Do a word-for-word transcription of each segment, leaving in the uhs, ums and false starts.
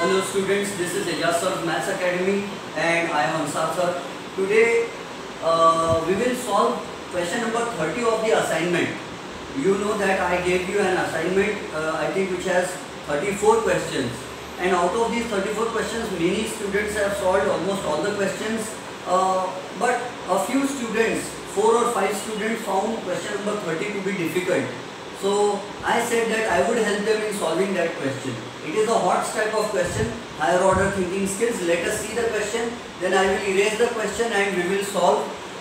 Hello students, this is Ejaz sir of Maths Academy and I am Ansar sir. Today uh, we will solve question number thirty of the assignment. You know that I gave you an assignment uh, I think which has thirty-four questions, and out of these thirty-four questions many students have solved almost all the questions, uh, but a few students, four or five students found question number thirty to be difficult. So I said that I would help them in solving that question. It is a hot type of question, higher order thinking skills. Let us see the question, then I will erase the question and we will solve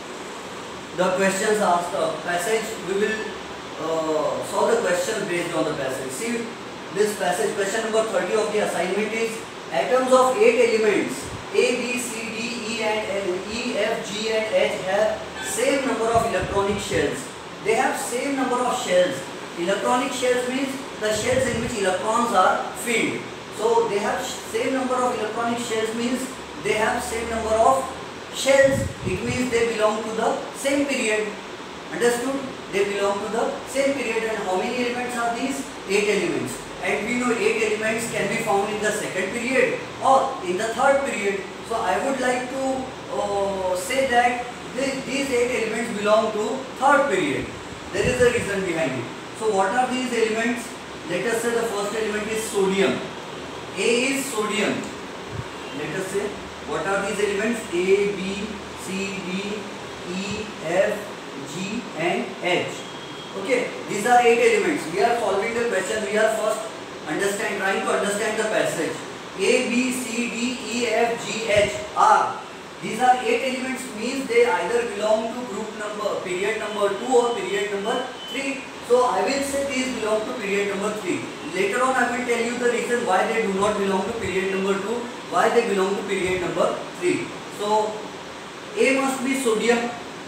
the questions asked. The passage, we will uh, solve the questions based on the passage. See this passage, question number thirty of the assignment is: atoms of eight elements A, B, C, D, E and L, E, F, G and H have same number of electronic shells. They have same number of shells. Electronic shells means the shells in which electrons are filled. So they have same number of electronic shells means they have same number of shells. It means they belong to the same period. Understood? They belong to the same period. And how many elements are these? Eight elements. And we know eight elements can be found in the second period or in the third period. So I would like to uh, say that this, these eight elements belong to third period. There is a reason behind it. So what are these elements? Let us say the first element is sodium. A is sodium. Let us say what are these elements? A, B, C, D, E, F, G and H. Okay, these are eight elements. We are solving the question. We are first understand trying to understand the passage. A, B, C, D, E, F, G, H are. These are eight elements means they either belong to group number period number two or period number three. So I will say these belong to period number three. Later on I will tell you the reason why they do not belong to period number two, why they belong to period number three. So A must be sodium,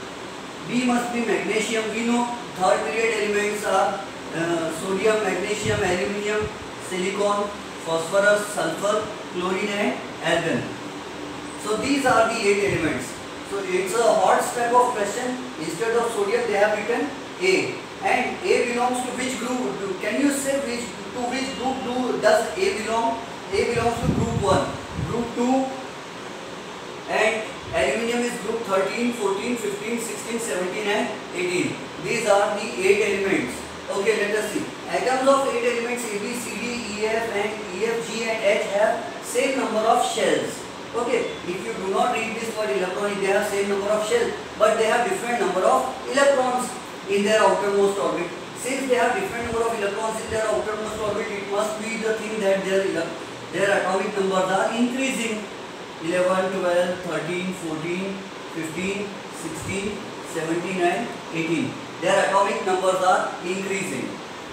B must be magnesium. We know third period elements are uh, sodium, magnesium, aluminium, silicon, phosphorus, sulfur, chlorine and argon. So these are the eight elements. So it's a hot type of question. Instead of sodium they have written A. And A belongs to which group? Can you say which to which group do does A belong? A belongs to group one, group two, and aluminium is group thirteen, fourteen, fifteen, sixteen, seventeen and eighteen. These are the eight elements. Okay, let us see. Atoms of eight elements A, B, C, D, E, F and E, F, G and H have same number of shells. Okay, if you do not read this word electronic, they have same number of shells, but they have different number of electrons in their outermost orbit. Since they have different number of electrons in their outermost orbit, it must be the thing that their their atomic numbers are increasing. eleven, twelve, thirteen, fourteen, fifteen, sixteen, seventeen and eighteen. Their atomic numbers are increasing.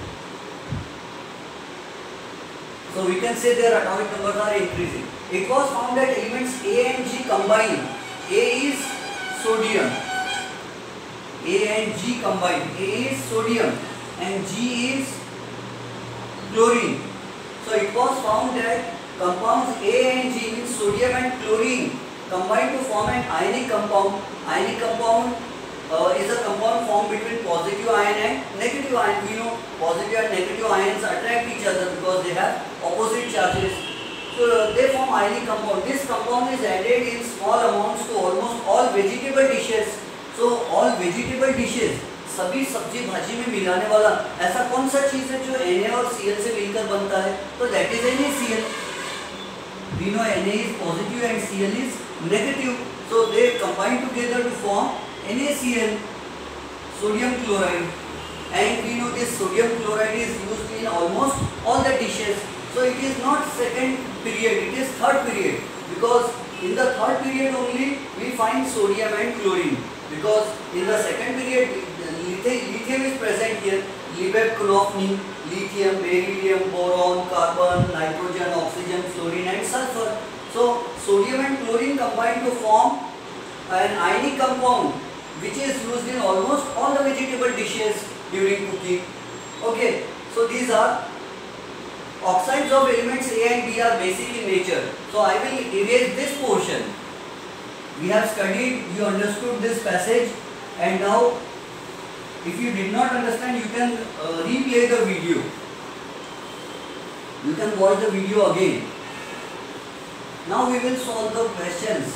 So we can say their atomic numbers are increasing. It was found that elements A and G combined. A is sodium. A and G combined. A is sodium and G is chlorine. So it was found that compounds A and G means sodium and chlorine combine to form an ionic compound. Ionic compound uh, is a compound formed between positive ion and negative ion. We know positive and negative ions attract each other because they have opposite charges. So uh, they form ionic compound. This compound is added in small amounts to almost all vegetable dishes. So all vegetable dishes, सभी सब्जी भाजी में मिलाने वाला ऐसा कौन सा चीज है जो Na और Cl से मिलकर बनता है? तो that is NaCl. We know Na is positive and Cl is negative. So they combine together to form NaCl, sodium chloride. And we know this sodium chloride is used in almost all the dishes. So it is not second period, it is third period, because in the third period only we find sodium and chlorine. Because in the second period lithium is present here, Liebig, Knopfni, lithium, beryllium, boron, carbon, nitrogen, oxygen, fluorine and sulfur. So sodium and chlorine combine to form an ionic compound which is used in almost all the vegetable dishes during cooking. Okay, so these are oxides of elements A and B are basic in nature. So I will erase this portion. We have studied, you understood this passage, and now if you did not understand, you can uh, replay the video. You can watch the video again. Now we will solve the questions.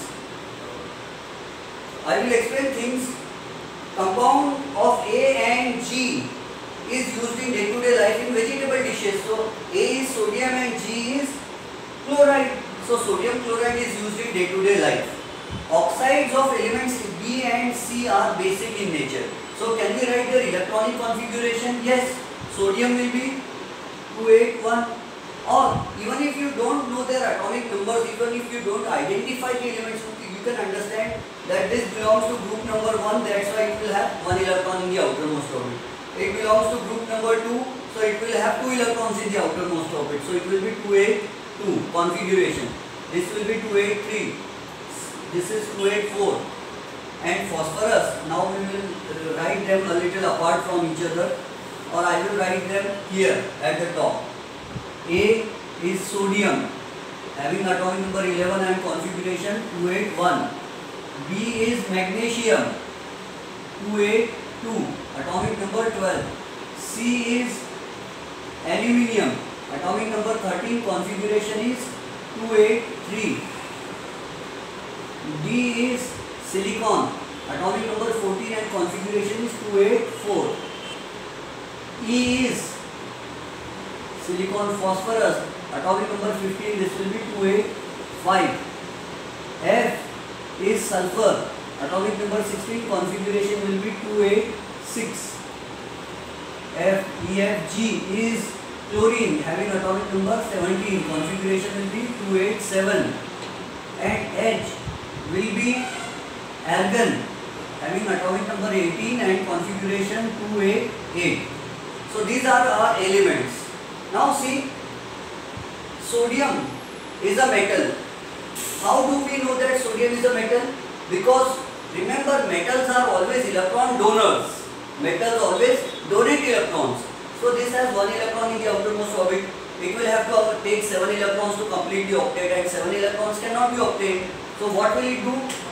I will explain things. Compound of A and G is used in day-to-day life in vegetable dishes. So A is sodium and G is chloride. So sodium chloride is used in day-to-day life. Oxides of elements B and C are basic in nature. So can we write their electronic configuration? Yes. Sodium will be two eight one, or even if you don't know their atomic numbers, even if you don't identify the elements, you can understand that this belongs to group number one, that's why it will have one electron in the outermost orbit. It belongs to group number two, so it will have two electrons in the outermost orbit. So it will be two eight two configuration. This will be two eight three. This is two eight four. And phosphorus, now we will write them a little apart from each other, or I will write them here at the top. A is sodium, having atomic number eleven and configuration two eight one. B is magnesium, two eight two, atomic number twelve. C is aluminium, atomic number thirteen, configuration is two eight three. D is silicon, atomic number fourteen and configuration is two eight four. E is silicon phosphorus, atomic number fifteen, this will be two eight five. F is sulfur, atomic number sixteen, configuration will be two eight six. F, E, F, G is chlorine, having atomic number seventeen, configuration will be two eight seven. And H will be argon, having atomic number eighteen and configuration two eight eight. So these are our elements. Now see, sodium is a metal. How do we know that sodium is a metal? Because remember, metals are always electron donors. Metals always donate electrons. So this has one electron in the outermost orbit. It will have to take seven electrons to complete the octet, and seven electrons cannot be obtained. So what will it do?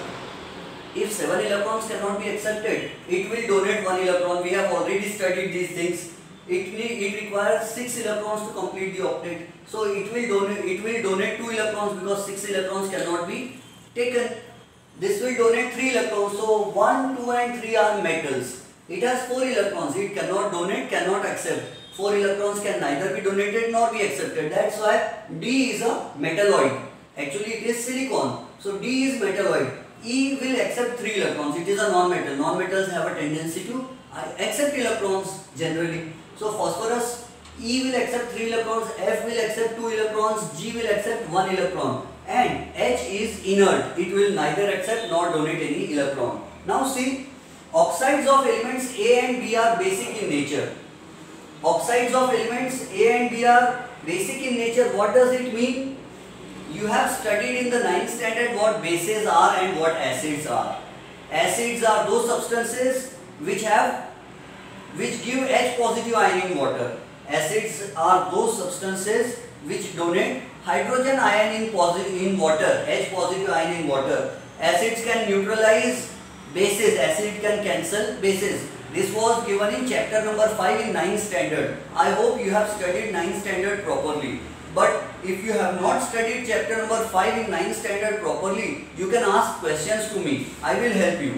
If seven electrons cannot be accepted, it will donate one electron. We have already studied these things. It, it requires six electrons to complete the octet. So it will donate it will donate two electrons because six electrons cannot be taken. This will donate three electrons. So one, two and three are metals. It has four electrons. It cannot donate, cannot accept. Four electrons can neither be donated nor be accepted. That's why D is a metalloid. Actually it is silicon. So D is metalloid. E will accept three electrons. It is a non-metal. Non-metals have a tendency to accept electrons generally. So phosphorus, E will accept three electrons, F will accept two electrons, G will accept one electron, and H is inert. It will neither accept nor donate any electron. Now see, oxides of elements A and B are basic in nature. Oxides of elements A and B are basic in nature. What does it mean? You have studied in the ninth standard what bases are and what acids are. Acids are those substances which have which give H positive ion in water. Acids are those substances which donate hydrogen ion in positive in water, H positive ion in water. Acids can neutralize bases, acid can cancel bases. This was given in chapter number five in ninth standard. I hope you have studied ninth standard properly. But if you have not studied chapter number five in ninth standard properly, you can ask questions to me. I will help you.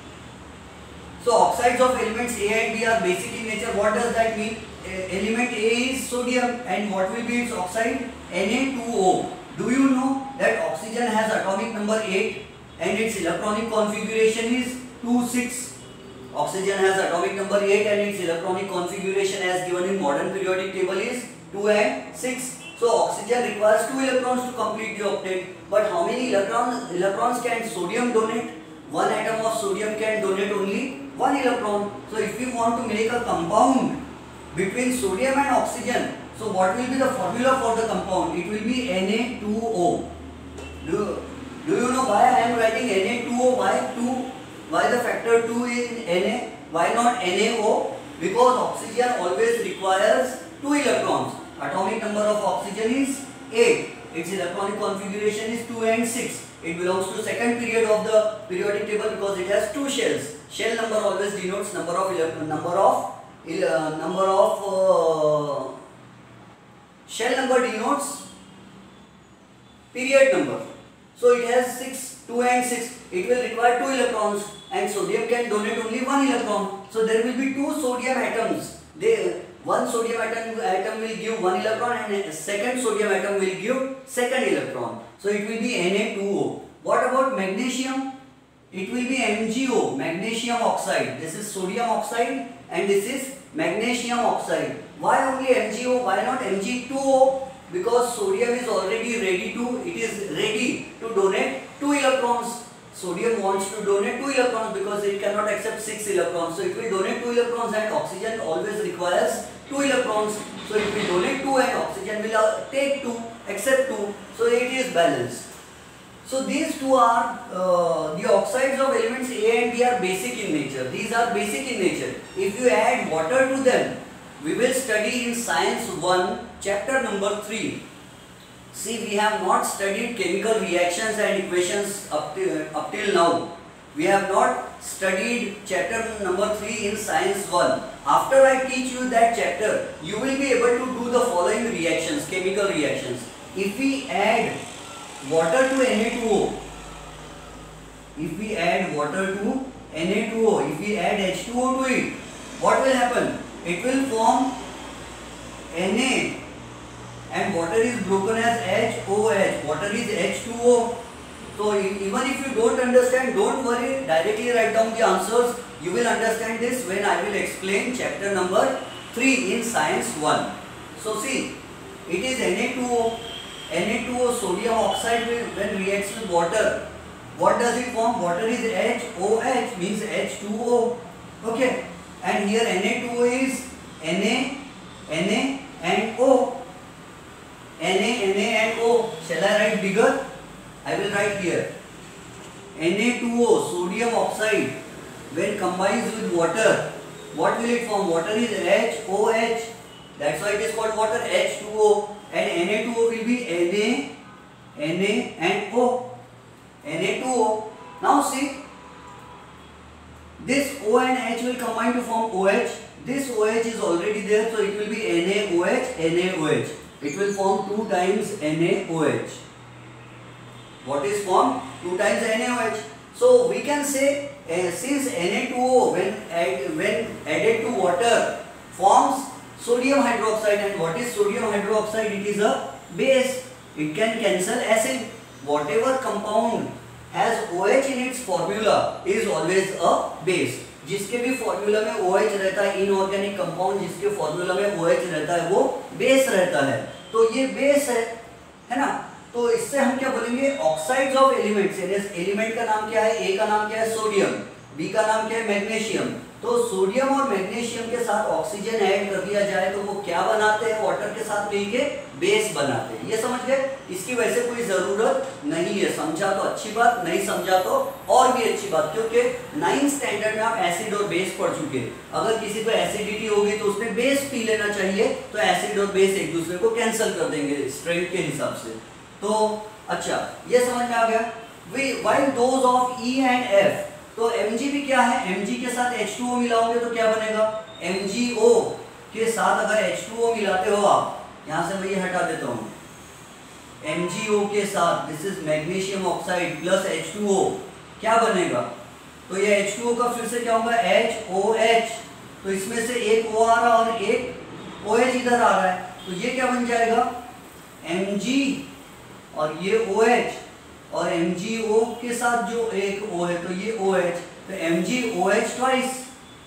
So oxides of elements A and B are basic in nature. What does that mean? Element A is sodium, and what will be its oxide? N A two O. Do you know that oxygen has atomic number eight and its electronic configuration is two six? Oxygen has atomic number eight and its electronic configuration as given in modern periodic table is two and six. So oxygen requires two electrons to complete the octet. But how many electrons, electrons can sodium donate? One atom of sodium can donate only one electron. So if we want to make a compound between sodium and oxygen, so what will be the formula for the compound? It will be N A two O. Do, do you know why I am writing N A two O? Why two? Why the factor two in N A? Why not N A O? Because oxygen always requires two electrons. Atomic number of oxygen is eight. Its electronic configuration is two and six. It belongs to second period of the periodic table because it has two shells. Shell number always denotes number of number of uh, number of uh, shell number denotes period number. So it has six, two and six. It will require two electrons, and sodium can donate only one electron. So there will be two sodium atoms. They one sodium atom atom will give one electron, and a second sodium atom will give second electron. So it will be Na two O. What about magnesium? It will be M g O, magnesium oxide. This is sodium oxide and this is magnesium oxide. Why only M g O? Why not M g two O? Because sodium is already ready to, it is ready to donate two electrons. Sodium wants to donate two electrons because it cannot accept six electrons. So it will donate two electrons, and oxygen always requires two electrons. So it will donate two and oxygen will uh, take two, accept two. So it is balanced. So these two are, uh, the oxides of elements A and B are basic in nature. These are basic in nature. If you add water to them, we will study in Science one, chapter number three. See, we have not studied chemical reactions and equations up till, up till now. We have not studied chapter number three in Science one. After I teach you that chapter, you will be able to do the following reactions, chemical reactions. If we add water to Na two O, if we add water to Na two O, if we add H two O to it, what will happen? It will form Na, and water is broken as H O H. Water is H two O. So even if you don't understand, don't worry, directly write down the answers. You will understand this when I will explain chapter number three in Science one. So see, it is Na two O. Na two O, sodium oxide, will, when reacts with water, what does it form? Water is H O H, means H two O. Okay, and here Na two O is Na, Na and O. Na, Na and O. Shall I write bigger? I will write here. Na two O, sodium oxide, when combines with water, what will it form? Water is H O H. That's why it is called water, H two O. And Na two O will be Na, Na and O. Na two O. Now see, this O and H will combine to form OH. This OH is already there, so it will be NaOH, NaOH. It will form two times NaOH. What is formed? two times NaOH. So we can say, uh, since Na two O when, add, when added to water forms sodium hydroxide, and what is sodium hydroxide? It is a base. It can cancel acid. Whatever compound has OH in its formula is always a base. जिसके भी formula में OH रहता है, inorganic compound जिसके formula में OH रहता है वो बेस रहता है. तो ये बेस है, है ना. तो इससे हम क्या बोलेंगे? Oxides of elements. एलिमेंट का नाम क्या है? ए का नाम क्या है? सोडियम. बी का नाम क्या है? मैग्नीशियम. तो सोडियम और मैग्नीशियम के साथ ऑक्सीजन ऐड कर दिया जाए तो वो क्या बनाते हैं? वाटर के साथ मिलके बेस बनाते हैं. ये समझ गए? इसकी वैसे कोई जरूरत नहीं है. समझा तो अच्छी बात, नहीं समझा तो और भी अच्छी बात, क्योंकि नाइन्थ स्टैंडर्ड में आप एसिड और बेस पढ़ चुके. अगर किसी को एसिडिटी होगी तो उसने बेस पी लेना चाहिए, तो एसिड और बेस एक दूसरे को कैंसिल कर देंगे स्ट्रेंथ के हिसाब से. तो अच्छा, ये समझ में आ गया. While those of E and F, तो Mg भी क्या है? Mg के साथ H टू O मिलाओगे तो क्या बनेगा? M g O के साथ अगर H टू O मिलाते हो आप, यहाँ से मैं ये हटा देता हूँ, M g O के साथ, this is magnesium oxide plus H two O, क्या बनेगा? तो ये H टू O का फिर से क्या होगा? H O H. तो इसमें से एक O आ रहा और एक OH इधर आ रहा है, तो ये क्या बन जाएगा? Mg और ये OH, और M g O के साथ जो एक O है तो ये OH, तो M g O H twice,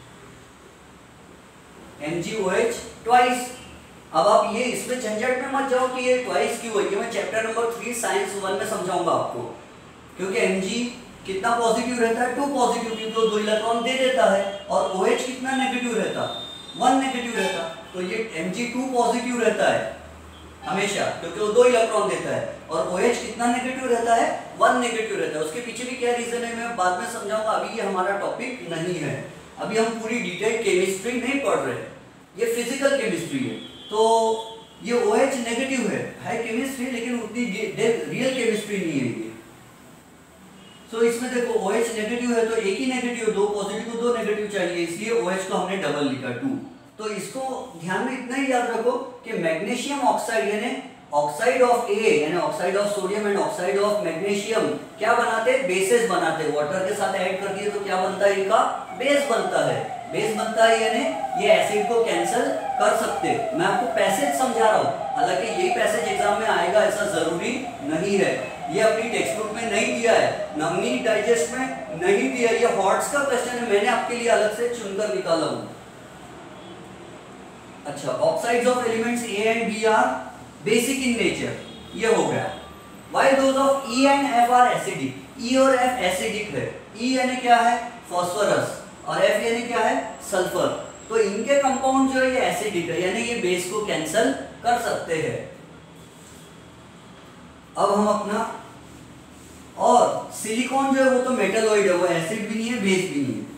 M g O H twice. अब आप ये इसमें झंझट में मत जाओ कि ये ट्वाइस क्यों है. ये मैं chapter number three science one में समझाऊंगा आपको, क्योंकि Mg कितना पॉजिटिव रहता है? टू पॉजिटिव, क्योंकि वो दो इलेक्ट्रॉन दे देता है. और OH कितना नेगेटिव रहता? वन नेगेटिव रहता. तो ये Mg टू पॉजिटिव रहता है हमेशा, क्योंकि वो दो इलेक्ट्रॉन देता है. और OH कितना नेगेटिव रहता है? वन नेगेटिव रहता है. उसके पीछे भी क्या रीजन है मैं बाद में समझाऊंगा. अभी ये हमारा टॉपिक नहीं है. अभी हम पूरी डिटेल केमिस्ट्री नहीं पढ़ रहे, ये फिजिकल केमिस्ट्री है. तो ये OH नेगेटिव है, है केमिस्ट्री, लेकिन उतनी रियल केमिस्ट्री नहीं है ये. तो इसमें देखो OH नेगेटिव है तो एक ही नेगेटिव, दो पॉजिटिव दो नेगेटिव चाहिए, इसलिए OH को हमने डबल लिखा, टू. तो इसको ध्यान में इतना ही याद रखो कि मैग्नीशियम ऑक्साइड यानी ऑक्साइड ऑफ ए यानी oxide of sodium and oxide of magnesium क्या बनाते हैं? बेसेस बनाते हैं। वाटर के साथ ऐड कर दिए तो क्या बनता है? इनका बेस बनता है। बेस बनता है यानी ये एसिड को कैंसिल कर सकते हैं। मैं आपको पैसेज समझा रहा हूँ, हालांकि यही पैसेज एग्जाम में आएगा ऐसा जरूरी नहीं है। ये अपनी टेक्स्ट बुक में नहीं दिया है, नवनीत डाइजेस्ट में नहीं दिया। ये हॉट्स का क्वेश्चन है, मैंने आपके लिए अलग से चुनकर निकाला हूँ। अच्छा, oxides of elements A and B are basic in nature, ये हो गया। While those of E and F are acidic, E और एफ एसिडिक है। ई यानी क्या है? फास्फोरस, और एफ यानी क्या है? सल्फर। तो इनके कंपाउंड जो है ये एसिडिक है, यानी ये बेस को कैंसिल कर सकते हैं। अब हम अपना, और सिलिकॉन जो है वो तो मेटलॉइड है, वो एसिड भी नहीं है बेस भी नहीं है।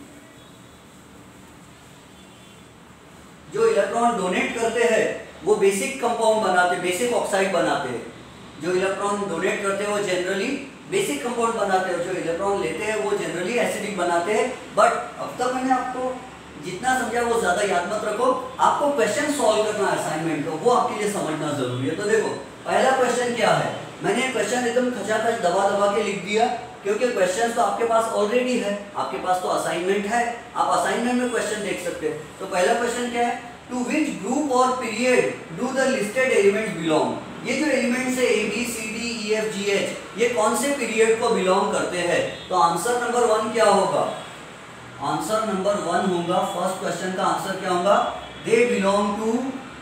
जो इलेक्ट्रॉन डोनेट करते हैं वो बेसिक कंपाउंड बनाते, बेसिक ऑक्साइड बनाते हैं। जो इलेक्ट्रॉन डोनेट करते हैं वो जनरली बेसिक कंपाउंड बनाते हैं, जो इलेक्ट्रॉन लेते हैं वो जनरली एसिडिक बनाते हैं। बट अब तक मैंने आपको जितना समझा वो ज्यादा याद मत रखो, आपको क्वेश्चन सॉल्व करना है असाइनमेंट को, वो आपके लिए समझना जरूरी है। तो देखो पहला क्वेश्चन क्या है, मैंने क्वेश्चन एकदम खचाखच दबा दबा के लिख दिया क्योंकि क्वेश्चन तो आपके पास ऑलरेडी है, आपके पास तो असाइनमेंट है, आप असाइनमेंट में क्वेश्चन देख सकते हैं। तो पहला क्वेश्चन क्या है? टू विच ग्रुप और period do the listed elements belong? ये जो एलिमेंट्स है A B C D E F G H, ये कौन से पीरियड को बिलोंग करते हैं? तो आंसर नंबर वन क्या होगा? आंसर नंबर वन होगा, फर्स्ट क्वेश्चन का आंसर क्या होगा? They belong to,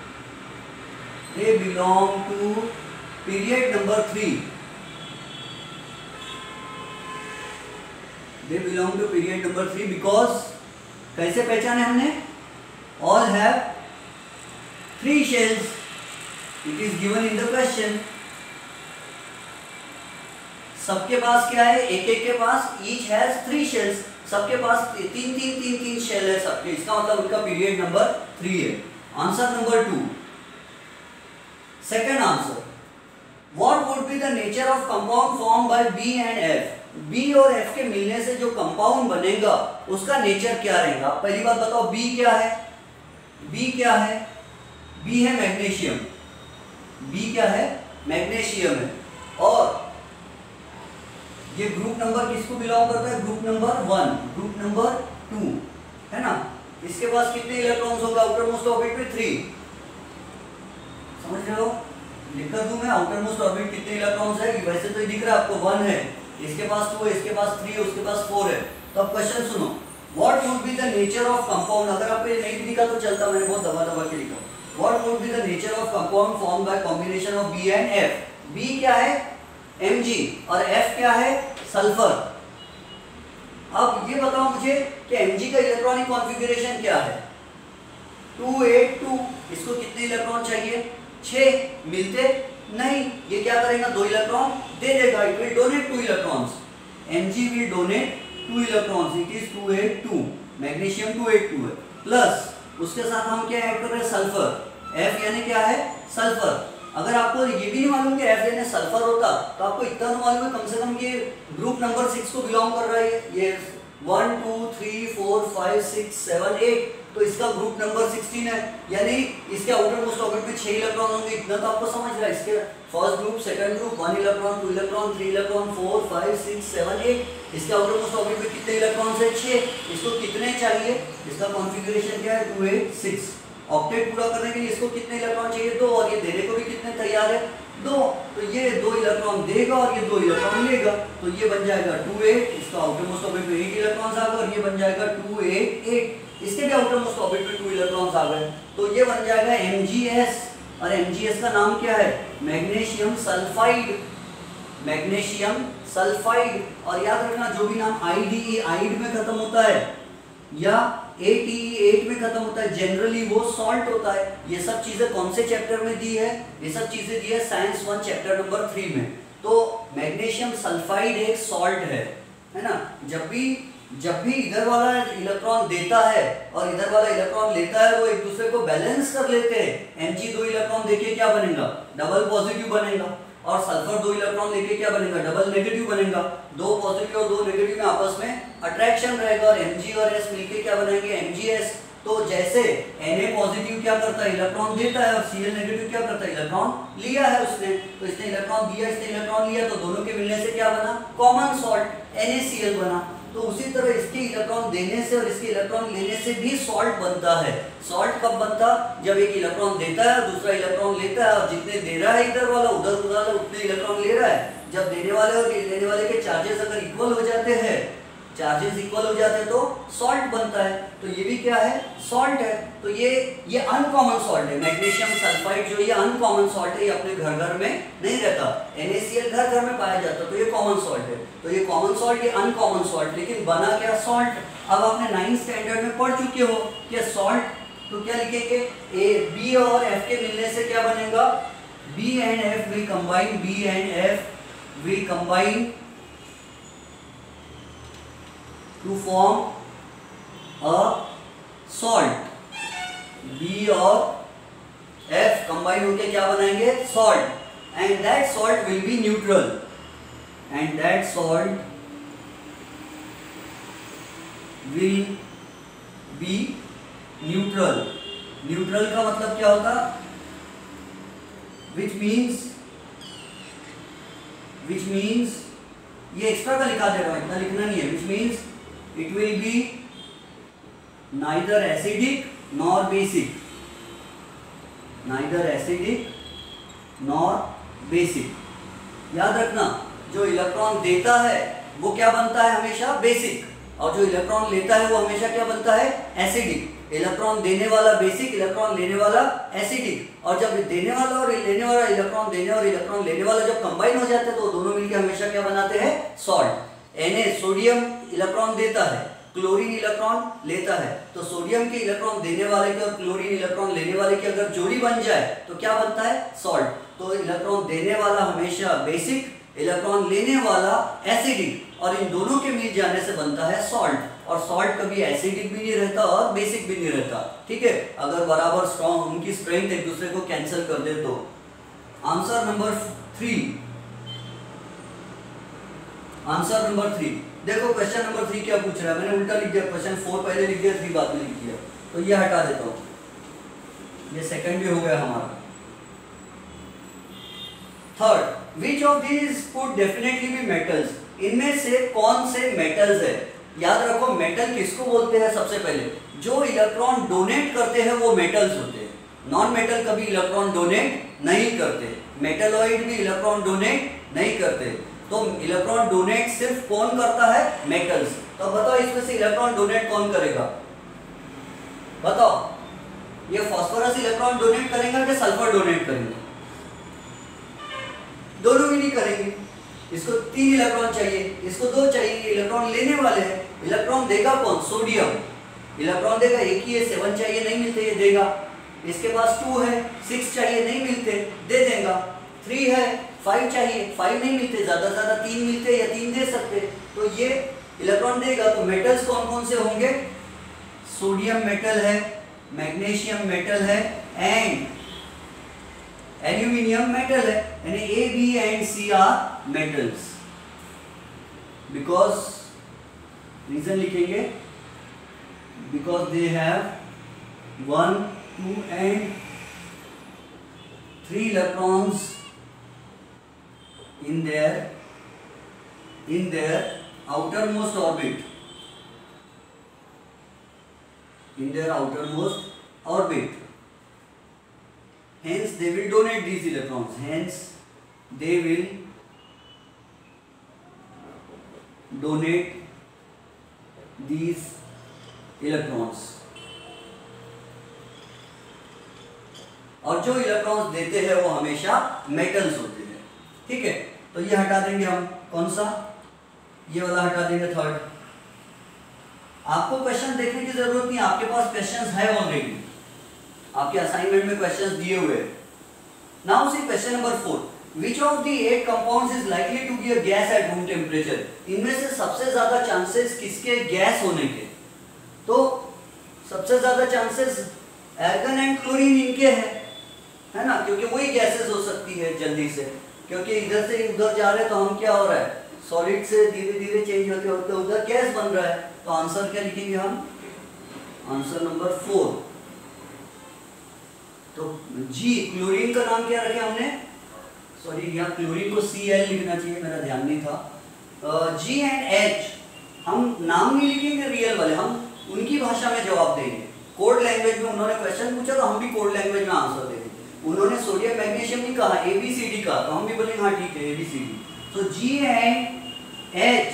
they belong to period number three. They belong to period number three because, कैसे पहचाने हमने? All have three shells, it is given in the question. सबके पास क्या है? एक एक के पास ईच हैज थ्री शेल्स, सबके पास तीन तीन तीन तीन शेल है सबके, इसका मतलब उनका पीरियड नंबर थ्री है। Answer number two. Second answer, what would be the nature of compound form by B and F? B और एफ के मिलने से जो कंपाउंड बनेगा उसका नेचर क्या रहेगा? पहली बात बताओ, बी क्या है? बी क्या है? बी है मैग्नीशियम। बी क्या है? मैग्नीशियम है। और ये ग्रुप नंबर किसको बिलोंग करता है? Group number one, group number two, है ना? इसके पास कितने इलेक्ट्रॉन्स होगा आउटर मोस्ट ऑर्बिट में? थ्री। समझ रहे हो? लिख कर दूं मैं आउटर मोस्ट ऑर्बिट कितने इलेक्ट्रॉन्स है? वैसे तो ये दिख रहा है आपको वन है, इसके पास टू है, इसके पास थ्री है, उसके पास फोर है। तो अब क्वेश्चन सुनो, what would be the nature of compound? अगर आपको ये नहीं दिखा तो चलता, मैंने बहुत दबा दबा के लिखा। What would be the nature of compound form by combination of B and F? B क्या है? Mg, और F क्या है? सल्फर। अब ये बताओ मुझे कि Mg का इलेक्ट्रॉनिक कॉन्फ़िगरेशन क्या है? Two eight two. इसको कितने इलेक्ट्रॉन चाहिए? छह। मिलते नहीं, ये क्या करेगा? दो इलेक्ट्रॉन दे देगा, it will donate two electrons. Mg will donate two electrons, it is two eight two. Magnesium two eight two है, प्लस उसके साथ हम क्या ऐड कर रहे हैं? सल्फर। F यानी क्या है? सल्फर। अगर आपको ये भी नहीं मालूम कि एफ यानी सल्फर होता तो आपको इतना मालूम है कम से कम ये ग्रुप नंबर सिक्स को बिलोंग कर रहा है। ये one two three four five six seven eight, तो इसका ग्रुप नंबर सिक्सटीन है, यानी इसके आउटर मोस्ट ऑर्बिट में छह इलेक्ट्रॉन होंगे। इतना तो आपको समझ रहा है। इसके first group, second group, one electron, two electron, three electron, four five six seven eight. इसके आउटर मोस्ट ऑर्बिट में कितने इलेक्ट्रॉन्स है? छह। इसको कितने चाहिए? इसका कॉन्फ़िगरेशन क्या है? Two eight six. ऑक्टेट पूरा करने के लिए इसको कितने इलेक्ट्रॉन चाहिए? दो। और ये देने को भी कितने तैयार है? दो। तो ये दो इलेक्ट्रॉन देगा और ये दो इलेक्ट्रॉन लेगा, तो ये बन जाएगा टू एट। इसका आउटर मोस्ट ऑर्बिट में एट इलेक्ट्रॉन्स आ गए और ये बन जाएगा टू एट एट। इसके भी आउटर मोस्ट ऑर्बिट में टू इलेक्ट्रॉन्स आ गए, तो ये बन जाएगा एम जी एस। और एम जी एस का नाम क्या है? Magnesium sulphide. Magnesium sulphide. और याद रखना, जो भी नाम आई डी ई आइड में खत्म होता है या ए टी ई एट में खत्म होता है, जनरली वो सॉल्ट होता है। ये सब चीजें कौन से चैप्टर में दी है? ये सब चीजें दी है science one chapter number three में। तो मैग्नीशियम सल्फाइड एक सॉल्ट है, है ना? जब भी जब भी इधर वाला इलेक्ट्रॉन देता है और इधर वाला इलेक्ट्रॉन लेता है, वो एक दूसरे को बैलेंस कर लेते हैं। एम जी दो इलेक्ट्रॉन देके क्या बनेगा? डबल पॉजिटिव बनेगा। और सल्फर दो इलेक्ट्रॉन लेके क्या बनेगा? डबल नेगेटिव बनेगा। दो पॉजिटिव और दो नेगेटिव में आपस में अट्रैक्शन रहेगा और Mg और S मिलके क्या बनाएंगे? M G S। तो जैसे Na पॉजिटिव क्या करता है, इलेक्ट्रॉन देता है, और Cl नेगेटिव क्या करता है, इलेक्ट्रॉन लिया है उसने, तो इसने इलेक्ट्रॉन दिया, इसने इलेक्ट्रॉन लिया, तो दोनों के मिलने से क्या बना, कॉमन सॉल्ट NaCl बना। तो उसी तरह इसके इलेक्ट्रॉन देने से और इसके इलेक्ट्रॉन लेने से भी सॉल्ट बनता है। सॉल्ट कब बनता, जब एक इलेक्ट्रॉन देता है और दूसरा इलेक्ट्रॉन लेता है, और जितने दे रहा है इधर वाला उधर उधर उतने इलेक्ट्रॉन ले रहा है। जब देने वाले और लेने वाले के चार्जेस अगर इक्वल हो जाते हैं, चार्जेस इक्वल हो जाते हैं तो सॉल्ट बनता है। तो ये भी क्या है, सॉल्ट है। तो ये ये अनकॉमन सॉल्ट है, मैग्नीशियम सल्फाइड जो ये अनकॉमन सॉल्ट है, ये अपने घर घर में नहीं रहता। NaCl घर घर में पाया जाता, तो ये कॉमन सॉल्ट है। तो ये कॉमन सॉल्ट, ये अनकॉमन सॉल्ट, लेकिन बना क्या, सॉल्ट। अब आपने नाइन्थ स्टैंडर्ड में पढ़ चुके हो कि सॉल्ट, तो क्या लिखेंगे, ए बी और एफ के मिलने से क्या बनेगा, B and F will combine, B and F will combine to form a salt। B और F combine होके क्या बनाएंगे, salt, and that salt will be neutral, and that salt will be neutral। neutral का मतलब क्या होता, which means which means ये extra का लिखा दे रहा हूं, इतना लिखना नहीं है। which means it will be neither acidic nor basic, neither acidic nor basic। याद रखना, जो इलेक्ट्रॉन देता है वो क्या बनता है, हमेशा बेसिक, और जो इलेक्ट्रॉन लेता है वो हमेशा क्या बनता है, एसिडिक। इलेक्ट्रॉन देने वाला बेसिक, इलेक्ट्रॉन लेने वाला एसिडिक। और जब देने वाला और लेने वाला, इलेक्ट्रॉन देने और इलेक्ट्रॉन लेने वाला जब कंबाइन हो जाते हैं तो दोनों मिलकर हमेशा क्या बनाते हैं, सॉल्ट। Na सोडियम इलेक्ट्रॉन देता है, क्लोरीन इलेक्ट्रॉन लेता है, तो सोडियम के इलेक्ट्रॉन देने वाले के और क्लोरीन इलेक्ट्रॉन लेने वाले की अगर जोड़ी बन जाए तो क्या बनता है, सॉल्ट। तो इलेक्ट्रॉन देने वाला हमेशा बेसिक, इलेक्ट्रॉन लेने वाला एसिडिक, और इन दोनों के मिल जाने से बनता है सॉल्ट। और सॉल्ट कभी एसिडिक भी नहीं रहता और बेसिक भी नहीं रहता, ठीक है। अगर बराबर स्ट्रॉन्ग, उनकी स्ट्रेंथ एक दूसरे को कैंसिल कर दे तो। Answer number three, answer number three देखो, क्वेश्चन नंबर थ्री क्या पूछ रहा है, मैंने उल्टा लिख दिया, क्वेश्चन फोर पहले लिख दिया, थ्री बाद में लिख दिया, तो ये हटा देता हूं, ये सेकंड भी हो गया हमारा। Third, which of these could definitely be metals, इनमें से कौन से मेटल्स है। याद रखो, मेटल किसको बोलते हैं, सबसे पहले जो इलेक्ट्रॉन डोनेट करते हैं वो मेटल्स होते हैं। नॉन मेटल कभी इलेक्ट्रॉन डोनेट नहीं करते, मेटलॉइड भी इलेक्ट्रॉन डोनेट नहीं करते। तो इलेक्ट्रॉन डोनेट सिर्फ कौन करता है, मेटल्स। तो बताओ इसमें से इलेक्ट्रॉन डोनेट कौन करेगा, बताओ। ये फास्फोरस इलेक्ट्रॉन डोनेट करेगा कि सल्फर डोनेट करेंगे, दोनों भी नहीं करेंगे। इसको तीन इलेक्ट्रॉन चाहिए, इसको दो चाहिए, इलेक्ट्रॉन लेने वाले हैं। इलेक्ट्रॉन देगा कौन, सोडियम इलेक्ट्रॉन देगा, एक ही है, सेवन चाहिए नहीं मिलते, ये देगा। इसके पास टू है, सिक्स चाहिए नहीं मिलते, दे देगा। थ्री है, फाइव चाहिए, फाइव नहीं मिलते, ज्यादा से ज्यादा तीन मिलते या तीन दे सकते, तो ये इलेक्ट्रॉन देगा। तो मेटल्स कौन कौन से होंगे, सोडियम मेटल है, मैग्नीशियम मेटल है, एंड एल्यूमिनियम मेटल है। यानी A, B and C are metals. Because, reason लिखेंगे, because they have one, two and three electrons in their in their outermost orbit, in their outermost orbit, hence they will donate these electrons, hence they will donate these electrons। और जो electrons देते हैं वो हमेशा metals होते हैं, ठीक है। तो ये हटा देंगे हम, कौन सा, ये वाला हटा देंगे, थर्ड। आपको क्वेश्चन देखने की जरूरत नहीं, आपके पास क्वेश्चंस है ऑलरेडी, आपके असाइनमेंट में क्वेश्चंस दिए हुए हैं। Now see question number four, which of the eight compounds is likely to be a gas at room temperature, इनमें से सबसे ज्यादा चांसेस किसके गैस होने के। तो सबसे ज्यादा चांसेस आर्गन एंड क्लोरीन इनके हैं, है ना, क्योंकि वही गैसेस हो सकती है जल्दी से, क्योंकि इधर से उधर जा रहे हैं तो हम क्या हो रहा है, सॉलिड से धीरे धीरे चेंज होते होते उधर गैस बन रहा है। तो आंसर क्या लिखेंगे हम, आंसर नंबर फोर। तो जी, क्लोरीन का नाम क्या रखे हमने, सॉरी यहाँ क्लोरीन को सी एल लिखना चाहिए, मेरा ध्यान नहीं था। जी एंड एच हम नाम नहीं लिखेंगे रियल वाले, हम उनकी भाषा में जवाब देंगे। कोड लैंग्वेज में उन्होंने क्वेश्चन पूछा तो हम भी कोड लैंग्वेज में आंसर देंगे। उन्होंने सोडियम मैग्नीशियम नहीं कहा, ए बी सी डी कहा, तो हम भी बोलेंगे हाँ ठीक है ए बी सी डी। तो G and H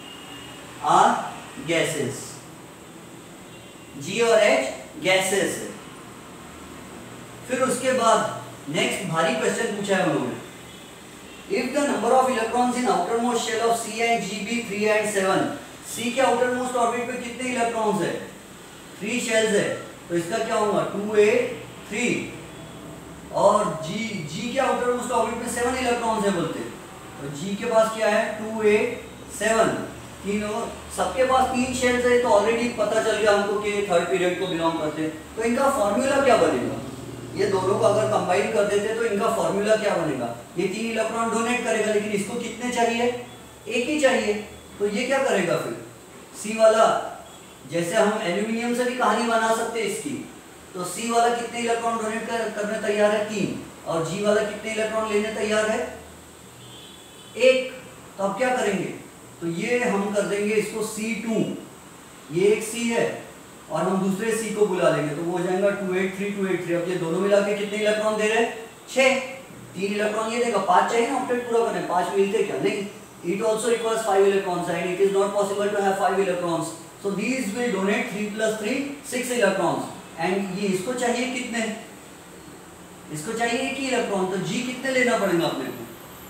are gases, G और एच गैसेस है। फिर उसके बाद नेक्स्ट भारी क्वेश्चन पूछा है उन्होंने, if the number of electrons in outer most shell of C and G be three and seven, C के आउटर मोस्ट ऑर्बिट पे कितने इलेक्ट्रॉन्स है, थ्री शेल्स है, तो इसका क्या होगा टू ए थ्री, और जी जी के आउटर मोस्ट ऑर्बिट में सेवन इलेक्ट्रॉन्स है बोलते, तो जी के पास क्या है टू ए सेवन, तीनों सबके पास तीन शेल्स है, तो ऑलरेडी पता चल गया हमको कि थर्ड पीरियड को बिलोंग करते हैं। तो इनका फॉर्मूला क्या बनेगा, ये दोनों को अगर कंबाइन कर देते तो इनका फॉर्मूला क्या बनेगा, ये तीन इलेक्ट्रॉन डोनेट करेगा, लेकिन इसको कितने चाहिए, एक ही चाहिए, तो ये क्या करेगा फिर, सी वाला, जैसे हम एल्यूमिनियम से भी कहानी बना सकते हैं इसकी, तो सी वाला कितने इलेक्ट्रॉन डोनेट कर, करने तैयार है, तीन, और जी वाला कितने इलेक्ट्रॉन लेने तैयार है, एक। तो अब क्या करेंगे, तो ये हम कर देंगे इसको सी टू, ये एक सी है और हम दूसरे सी को बुला लेंगे, तो वो हो जाएगा two eight three two eight three. अब ये दोनों मिला के कितने इलेक्ट्रॉन दे रहे हैं, छह, तीन इलेक्ट्रॉन ये देगा, पांच चाहिए ना ऑक्टेट पूरा करने, पांच मिलते क्या, नहीं, it also requires five electrons and it is not possible to have five electrons, so these will donate three plus three six electrons, and ये इसको चाहिए कितने, इसको चाहिए एक ही इलेक्ट्रॉन, तो जी कितने लेना पड़ेगा अपने को,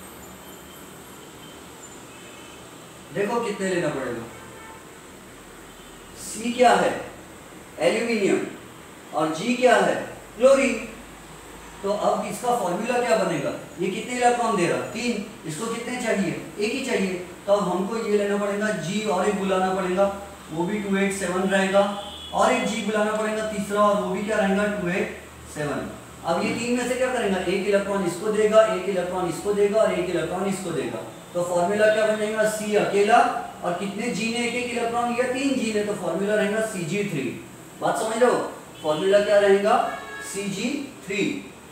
देखो कितने लेना पड़ेगा, सी क्या है एल्यूमिनियम और जी क्या है क्लोरीन, तो अब इसका फॉर्मूला क्या बनेगा, ये कितने इलेक्ट्रॉन दे रहा, तीन, इसको कितने चाहिए, एक ही चाहिए, तो अब हमको ये लेना पड़ेगा जी और एक बुलाना पड़ेगा, वो भी टू एट सेवन रहेगा, और एक जी बुलाना पड़ेगा तीसरा, और वो भी क्या रहेगा टू एट सेवन। अब ये तीन में से क्या करेगा, एक इलेक्ट्रॉन इसको देगा, एक इलेक्ट्रॉन इसको देगा और एक इलेक्ट्रॉन इसको देगा, तो फॉर्मूला क्या बन जाएगा, सी अकेला, और कितने जी ने एक एक इलेक्ट्रॉन लिया, तीन जी ने, तो फॉर्मूला रहेगा सी जी थ्री। बात समझ लो, फॉर्मूला क्या रहेगा, सी जी थ्री।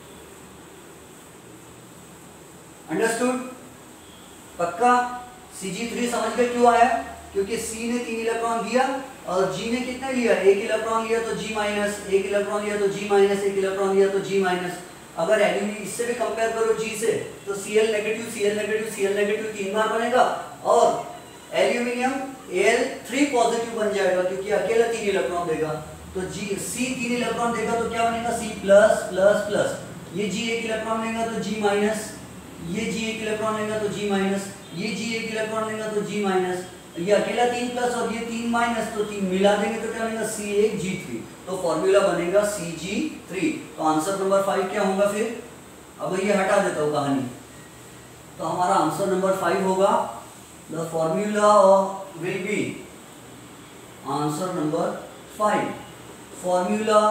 अंडरस्टूड, पक्का, सी जी थ्री समझ गए क्यों आया, क्योंकि सी ने तीन इलेक्ट्रॉन दिया और जी ने कितने लिया, एक इलेक्ट्रॉन लिया तो जी माइनस, एक इलेक्ट्रॉन लिया तो जी माइनस, एक इलेक्ट्रॉन लिया तो जी माइनस। अगर एल्यूमिनियम इससे भी कंपेयर करो जी से, तो Cl negative Cl negative Cl negative तीन बार बनेगा, और एल्यूमिनियम Al थ्री पॉजिटिव बन जाएगा क्योंकि अकेला तीन इलेक्ट्रॉन देगा, तो जी C तीन इलेक्ट्रॉन देगा तो क्या बनेगा, C प्लस प्लस प्लस, ये जी एक इलेक्ट्रॉन लेगा तो जी माइनस, ये जी एक इलेक्ट्रॉन लेगा तो जी माइनस, ये जी एक इलेक्ट्रॉन लेगा तो जी माइनस, ये अकेला तीन प्लस और ये तीन माइनस, तो तीन मिला देंगे तो क्या बनेगा सी वन जी थ्री, तो फॉर्मूला बनेगा सी जी थ्री। तो आंसर नंबर फाइव क्या होगा फिर, अब ये हटा देता हूँ कहानी, तो हमारा आंसर नंबर फाइव होगा, the formula will be, answer number five, formula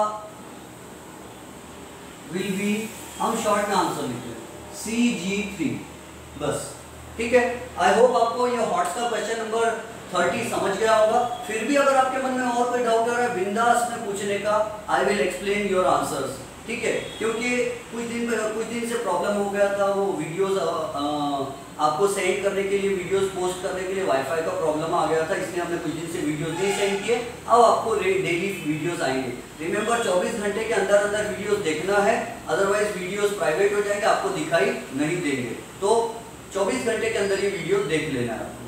will be, हम शॉर्ट में आंसर लिखते हैं सी जी थ्री, बस, ठीक है। आई होप आपको ये हॉट्स का क्वेश्चन नंबर थर्टी समझ गया होगा। फिर भी अगर आपके मन में और कोई डाउट है बिंदास में पूछने का, I will explain your answers, ठीक है, क्योंकि कुछ दिन कुछ दिन से प्रॉब्लम हो गया था, वो वीडियोस आपको सेंड करने के लिए, वीडियोस पोस्ट करने के लिए वाईफाई का प्रॉब्लम आ गया था, इसलिए हमने कुछ दिन से वीडियोस नहीं सेंड किए। अब आपको डेली वीडियोस आएंगे, रिमेंबर चौबीस घंटे के अंदर अंदर वीडियोस देखना है, अदरवाइज वीडियोस प्राइवेट हो जाएंगे, आपको दिखाई नहीं देंगे, तो चौबीस घंटे के अंदर ये वीडियो देख लेना है।